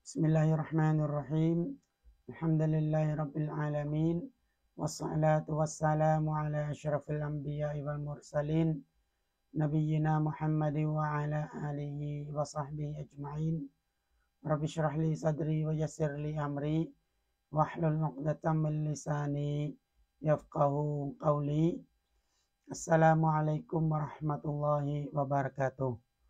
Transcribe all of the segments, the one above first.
بسم الله الرحمن الرحيم الحمد لله رب العالمين والصلاة والسلام على أشرف الأنبياء والمرسلين نبينا محمد وعلى آله وصحبه أجمعين رب اشرح لي صدري ويسر لي أمري واحلل عقدة من لساني يفقه قولي السلام عليكم ورحمة الله وبركاته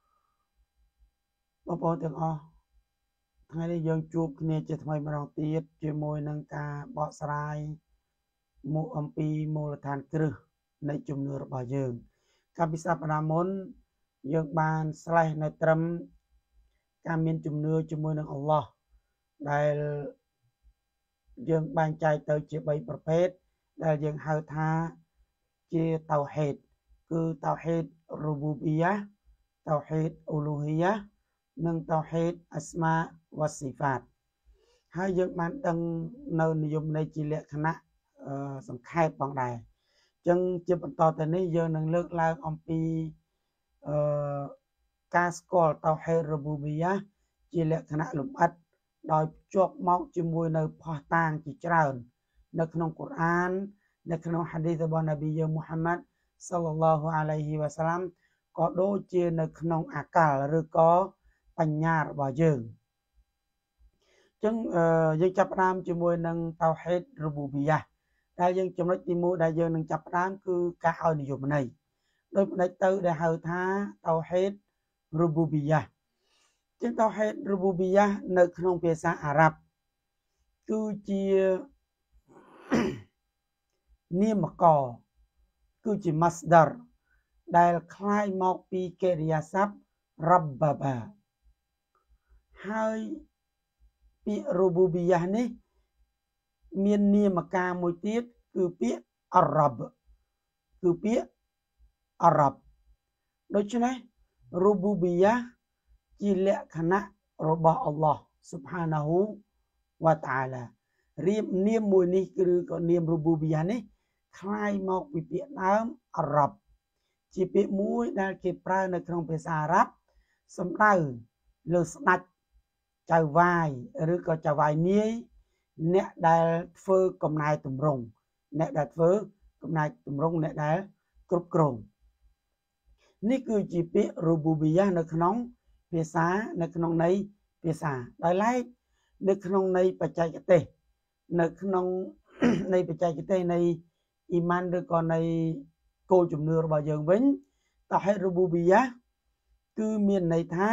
បងប្អូនទាំងអស់ ថ្ងៃនេះយើងជួបគ្នាជាថ្មីម្ដងទៀតជាមួយនឹងការបកស្រាយមកអំពីមូលដ្ឋានគ្រឹះនៃជំនឿរបស់យើងកាលពីសប្តាហ៍មុនយើងបានស្លេះនៅត្រឹមការមានជំនឿជាមួយនឹងអល់ឡោះដែលយើងបែងចែកទៅជា3ប្រភេទដែលយើងហៅថាជាតៅហេតគឺតៅហេតរូបូប៊ីយ៉ាតៅហេតអ៊ូលូហ៊ីយ៉ានិងតៅហេតអស្មាវ៉ាស៊ីហ្វាតហើយយើងបានដឹងនៅនិយមន័យជាលក្ខណៈសង្ខេបផងដែរអញ្ចឹងជាបន្តទៅនេះយើងនឹងលើកឡើងអំពីការស្គាល់តៅហេតរូបូប៊ីយ៉ាជាលក្ខណៈលម្អិតដោយភ្ជាប់មកជាមួយនៅផុសតាងជាច្រើននៅក្នុងកូរ៉ាននៅក្នុងហាឌីសរបស់នប៊ីយើងមូហាម៉ាត់សល្លឡោះអាឡៃហ៊ីវ៉ាសាឡាំក៏ដូចជានៅក្នុងអាកាល់ឬក៏បញ្ញារបស់យើងអញ្ចឹងយើងចាប់ផ្ដើមជាមួយនឹងតៅហេតរូបូប៊ីយ៉ាដែលយើងចំណុចទី1ដែលយើងនឹងចាប់ផ្ដើមគឺការឲ្យនិយមន័យដោយផ្ដេចទៅដែលហៅថាតៅហេតរូបូប៊ីយ៉ាអញ្ចឹងតៅហេតរូបូប៊ីយ៉ានៅក្នុងភាសាអារ៉ាប់គឺជានាមកគឺជា masdar ដែលคล้ายមកពីកិរិយាសព្ទ rabbaba ហើយពាក្យរូបូប៊ីយ៉ានេះមាននាមការមួយទៀតគឺពាក្យអរ៉ាប់គឺពាក្យអរ៉ាប់ដូច្នេះរូបូប៊ីយ៉ាជាលក្ខណៈរបស់អល់ឡោះស៊ុបហានាហ៊ូវ៉ាតាអាឡារៀបនាមមួយនេះគឺក៏នាមរូបូប៊ីយ៉ានេះคล้ายមកពីពាក្យដើមអរ៉ាប់ជាពាក្យមួយដែលគេប្រើនៅក្នុងភាសាអារ៉ាប់សំដៅលើស្ដេចចៅវាយឬក៏ចៅវាយនាយអ្នកដែលធ្វើកំណែតម្រង់អ្នកដែលធ្វើកំណែតម្រង់អ្នកដែលគ្រប់គ្រងនេះគឺជាពាក្យរូបូប៊ីយ៉ានៅក្នុងភាសានៅក្នុងន័យភាសាដោយឡែកនៅក្នុងន័យបច្ចេកទេសនៅក្នុងន័យបច្ចេកទេសនៃអ៊ីម៉ានឬក៏នៃគោលជំនឿរបស់យើងវិញតៅហេតរូបូប៊ីយ៉ាគឺមានន័យថា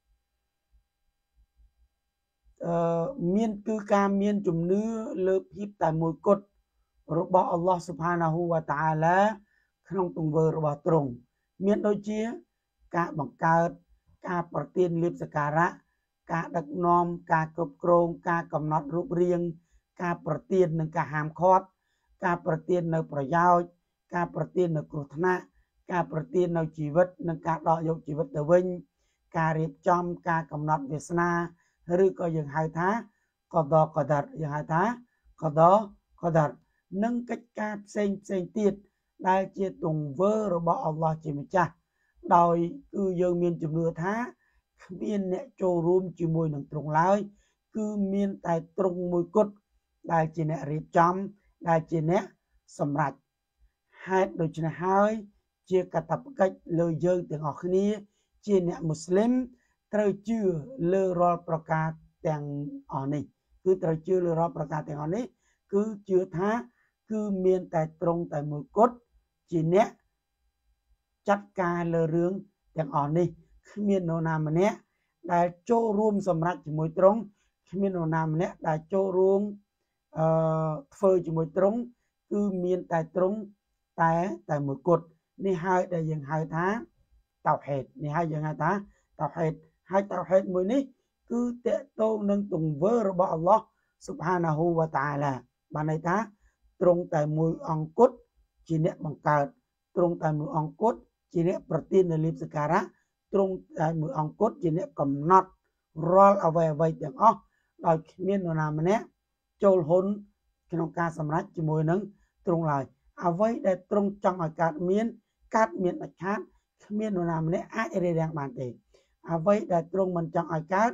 មានគឺការមានជំនឿលើភាពតែមួយគត់របស់អល់ឡោះស៊ុបហានាហ៊ូវ៉ាតាអាឡាក្នុងទង្វើរបស់ទ្រង់មានដូចជាការបង្កើតការប្រទានលាភសក្ការៈការដឹកនាំការគ្រប់គ្រងការកំណត់រូបរាងការប្រទាននិងការហាមឃាត់ការប្រទាននៅប្រយោជន៍ការប្រទាននៅគ្រោះថ្នាក់ការប្រទាននៅជីវិតនិងការដកយកជីវិតទៅវិញការរៀបចំការកំណត់វាសនាឬក៏យើងហៅថាកដកដារយើងហៅថាកដកដារនិងកិច្ចការផ្សេងទៀតដែលជាទង្វើរបស់អល់ឡោះជាម្ចាស់ដោយគឺយើងមានជំនឿថាគ្មានអ្នកចូលរួមជាមួយនឹងទ្រង់ឡើយគឺមានតែទ្រង់មួយគត់ដែលជាអ្នករៀបចំដែលជាអ្នកសម្រេចហេតុដូច្នេះហើយជាកាតព្វកិច្ចលើយើងទាំងអស់គ្នាជាអ្នកមូស្លីមត្រូវជឿលើរាល់ប្រការទាំងអស់នេះគឺត្រូវជឿលើរាល់ប្រការទាំងអស់នេះគឺជឿថាគឺមានតែទ្រង់តែមួយគត់ជាអ្នកចាត់ការលើរឿងទាំងអស់នេះគ្មាននរណាម្នាក់ដែលចូលរួមសម្រេចជាមួយទ្រង់គ្មាននរណាម្នាក់ដែលចូលរួមធ្វើជាមួយទ្រង់គឺមានតែទ្រង់តែមួយគត់នេះហើយដែលយើងហៅថាតៅហេតនេះហើយយើងហៅថាតៅហេតហើយតៅហេតមួយនេះគឺតកតងនឹងទង្វើរបស់អល់ឡោះស៊ុបហានាហ៊ូវ៉ាតាអាឡាបានន័យថាទ្រង់តែមួយអង្គគត់ជាអ្នកបង្កើតទ្រង់តែមួយអង្គគត់ជាអ្នកប្រទាននូវលាភសក្ការៈទ្រង់តែមួយអង្គគត់ជាអ្នកកំណត់រាល់អ្វីទាំងអស់ដោយគ្មាននរណាម្នាក់ចូលហ៊ុនក្នុងការសម្រេចជាមួយនឹងទ្រង់ឡើយអ្វីដែលទ្រង់ចង់ឲ្យកើតមានដាច់ខាតគ្មាននរណាម្នាក់អាចរារាំងបានទេអ្វីដែលទ្រង់មិនចង់ឲ្យកើត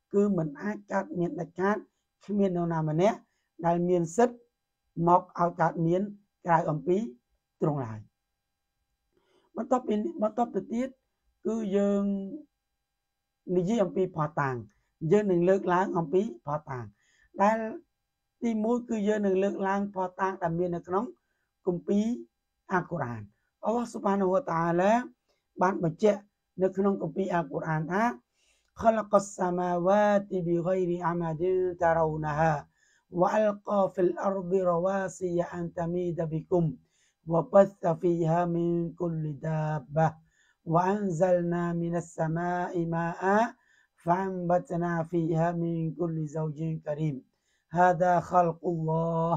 cứ mình ai cát miền đại cát khi miền nào nào mà nè đại miền sứt mọc ao cát miền cài âm pí trong lại bắt top từ tiết cứ dươngនិយាយអំពីផតាំងយើងនឹងលើកឡើងអំពីផតាំងដែលទី1គឺយើងនឹងលើកឡើងផតាំងដែលមាននៅក្នុងគម្ពីរអាល់កុរអានអល់ឡោះស៊ុបហានហូវតាអាឡាបានបញ្ជាក់នៅក្នុងគម្ពីរអាល់កុរអានថា خلق السماوات بغير عمد ترونها وألقى في الأرض رواسي أن تميد بكم وبث فيها من كل دابة وأنزلنا من السماء ماء فأنبتنا فيها من كل زوج كريم هذا خلق الله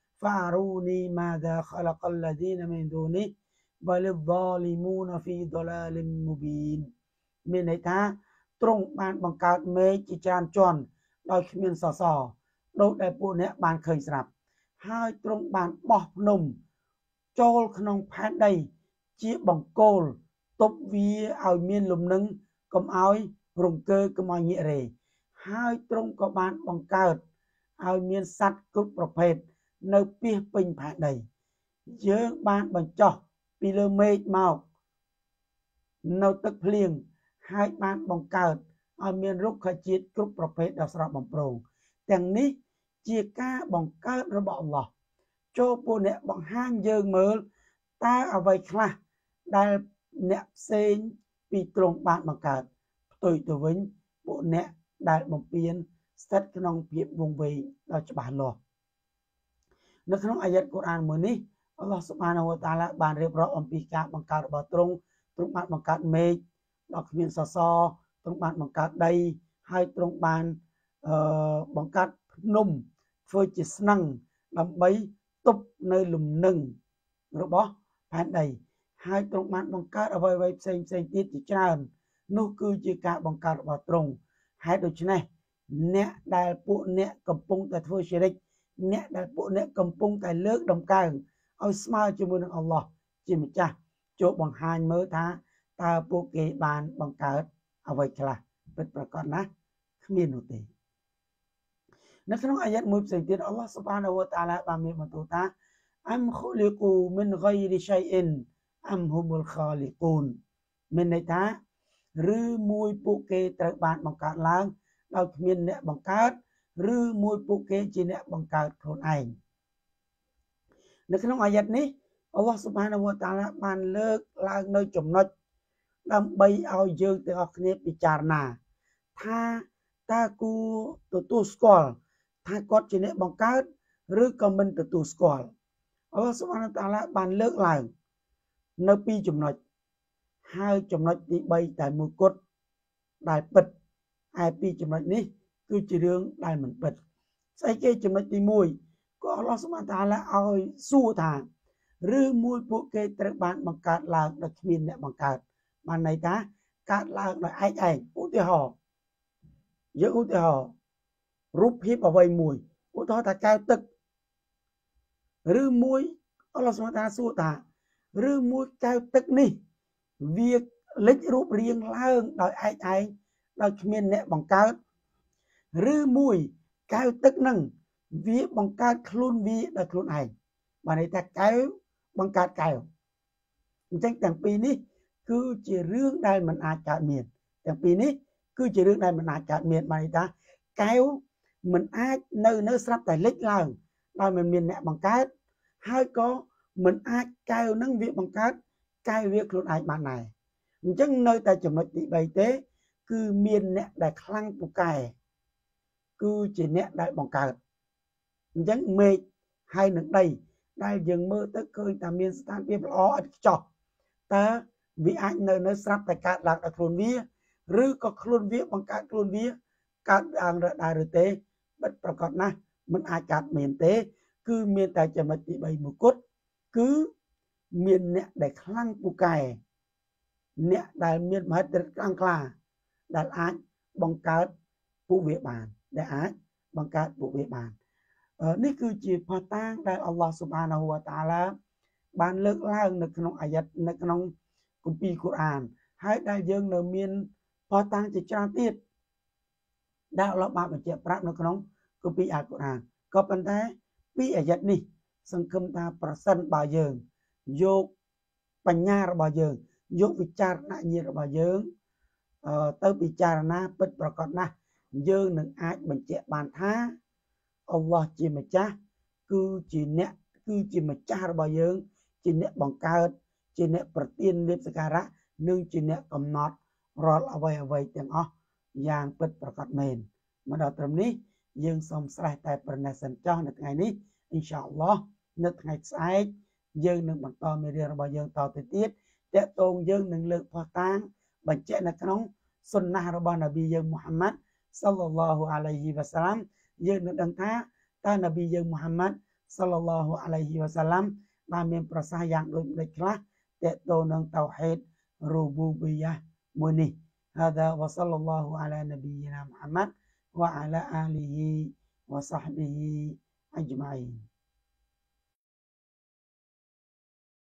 فأروني ماذا خلق الذين من دونه بل الظالمون في ضلال مبين មានន័យថាទ្រង់បានបង្កើតមេឃជាច្រើនជាន់ដោយគ្មានសសរដូចដែលពួកអ្នកបានឃើញស្រាប់ហើយទ្រង់បានបោះភ្នំចូលក្នុងផែនដីជាបង្គោលទប់វាឲ្យមានលំនឹងកុំឲ្យរង្គើកុំឲ្យងាករេហើយទ្រង់ក៏បានបង្កើតឲ្យមានសត្វគ្រប់ប្រភេទនៅពាសពេញផែនដីយើងបានបញ្ចុះពីលើមេឃមកនៅទឹកភ្លៀងហើយបានបង្កើតឲ្យមានរុក្ខជាតិគ្រប់ប្រភេទដ៏ស្រស់បំព្រងទាំងនេះជាការបង្កើតរបស់អល់ឡោះចូលពួកអ្នកបង្ហាញយើងមើលតើអ្វីខ្លះដែលអ្នកផ្សេងពីទ្រង់បានបង្កើតផ្ទុយទៅវិញពួកអ្នកដែលបំពេញស្ថិតក្នុងភាពវង្វេងដ៏ច្បាស់លាស់នៅក្នុងអាយ៉ាតកូរ៉ានមួយនេះអល់ឡោះស៊ុបហានហូវតាអាឡាបានរៀបរាប់អំពីការបង្កើតរបស់ទ្រង់បានបង្កើតមេឃដ៏គ្មានសសរទ្រង់បានបង្កើតដីហើយទ្រង់បានបង្កើតភ្នំធ្វើជាស្នឹងដើម្បីទប់នៅលំនឹងរបស់ផែនដីហើយទ្រង់បានបង្កើតអ្វីៗផ្សេងទៀតជាច្រើននោះគឺជាការបង្កើតរបស់ទ្រង់ហេតុដូច្នេះអ្នកដែលពួកអ្នកកំពុងតែធ្វើជារិចអ្នកដែលពួកអ្នកកំពុងតែលើកដំកើងឲ្យស្មើជាមួយនឹងអល់ឡោះជាម្ចាស់ចូលបង្ហាញមើលថាតើពួកគេបានបង្កើតអ្វីខ្លះពិតប្រាកដណាស់គ្មាននោះទេនៅក្នុងអាយ៉ាតមួយផ្សេងទៀតអល់ឡោះស៊ុបហានហូវតាអាឡាបានមានបន្ទូលថាអមខូលីកូមិនហ្គៃរីឆៃអ៊ីនអមហ៊ុមុលខាលីកូនមានន័យថាឬមួយពួកគេត្រូវបានបង្កើតឡើងដោយគ្មានអ្នកបង្កើតឬមួយពួកគេជាអ្នកបង្កើតខ្លួនឯងនៅក្នុងអាយ៉ាតនេះអល់ឡោះស៊ុបហានហូវតាអាឡាបានលើកឡើងនៅចំណុចដើម្បីឲ្យយើងទាំងអស់គ្នាពិចារណាថាតើគួរទទួលស្គាល់ថាគាត់ជាអ្នកបង្កើតឬក៏មិនទទួលស្គាល់អល់ឡោះស៊ុបហានតាអាឡាបានលើកឡើងនៅពីរចំណុចហើយចំណុចទី3តែមួយគត់ដែលពិតឯពីរចំណុចនេះគឺជារឿងដែលមិនពិតស្អីគេចំណុចទី1ក៏អល់ឡោះស៊ុបហានតាអាឡាឲ្យសួរថាឬមួយពួកគេត្រូវបានបង្កើតឡើងដោយគ្មានអ្នកបង្កើតបានន័យថាកើតឡើងដោយឯកឯងឧទាហរណ៍រូបភាពអ្វីមួយឧទាហរណ៍ថាកែវទឹកឬមួយអល់ឡោះស៊ុបហានតាអាឡាសួរថាឬមួយកែវទឹកនេះវាលេចរូបរាងឡើងដោយឯកឯងដោយគ្មានអ្នកបង្កើតឬមួយកែវទឹកនឹងវាបង្កើតខ្លួនវាដោយខ្លួនឯងបានន័យថាកែវបង្កើតកែវអញ្ចឹងទាំងពីរនេះគឺជារឿងដែលមិនអាចកើតមានទាំងពីរនេះគឺជារឿងដែលមិនអាចកើតមានបានន័យថាកែវមិនអាចនៅស្រាប់តែលេចឡើងដោយមិនមានអ្នកបង្កើតហើយក៏មិនអាចកែវនឹងវាបង្កើតកែវវាខ្លួនឯងបានដែរអញ្ចឹងនៅតែចំណុចទី3ទេគឺមានអ្នកដែលខ្លាំងពូកែគឺជាអ្នកដែលបង្កើតអញ្ចឹងមេឃហើយនឹងដីដែលយើងមើលទៅឃើញតែមានស្ថានភាពល្អឥតខ្ចោះតើវាអាចនៅស្រាប់តែកើតឡើងដោយខ្លួនវាឬក៏ខ្លួនវាបង្កើតខ្លួនវាកើតឡើងដែរឬទេពិតប្រាកដណាស់មិនអាចកើតមានទេគឺមានតែចំណុចទី3មួយគត់គឺមានអ្នកដែលខ្លាំងពូកែអ្នកដែលមានមហិទ្ធិខ្លាំងក្លាដែលអាចបង្កើតពួកវាបាននេះគឺជាផតាំងដែលអល់ឡោះស៊ុបហានហូវតាអាឡាបានលើកឡើងនៅក្នុងអាយ៉ាតនៅក្នុងគម្ពីរកូរ៉ានហើយដែលយើងនៅមានផតាំងជាច្រើនទៀតដែលអល់ឡោះបានបញ្ជាក់ប្រាប់នៅក្នុងគម្ពីរអាល់កុរអានក៏ប៉ុន្តែពីអាយ៉ាត់នេះសង្ឃឹមថាប្រសិនបើយើងយកបញ្ញារបស់យើងយកវិចារណញ្ញាណរបស់យើងទៅពិចារណាពិតប្រាកដណាស់យើងនឹងអាចបញ្ជាក់បានថាអល់ឡោះជាម្ចាស់គឺជាម្ចាស់របស់យើងជាអ្នកបង្កើតជាអ្នកប្រទានលាភសក្ការៈនិងជាអ្នកកំណត់រាល់អ្វីទាំងអស់យ៉ាងពិតប្រាកដមែនមកដល់ត្រឹមនេះយើងសូមស្រេះតែប្រណេះសិនចោះនៅថ្ងៃនេះអ៊ីនសាអល់ឡោះនៅថ្ងៃស្អែកយើងនឹងបន្តមេរៀនរបស់យើងតទៅទៀតតកតងយើងនឹងលើកផុសតាងបញ្ជាក់នៅក្នុងសុនណារបស់នប៊ីយើងមូហាម៉ាត់សល្លឡោះអាឡៃហ៊ីវ៉ាសាឡាំយើងនឹងដឹងថាតើនប៊ីយើងមូហាម៉ាត់សល្លឡោះអាឡៃហ៊ីវ៉ាសាឡាំបានមានប្រសាសន៍យ៉ាងដូចម្តេចខ្លះតកតងនឹងតៅហេតរូបូប៊ីយ៉ាមួយនេះ هذا وصلى الله على نبينا محمد وعلى آله وصحبه أجمعين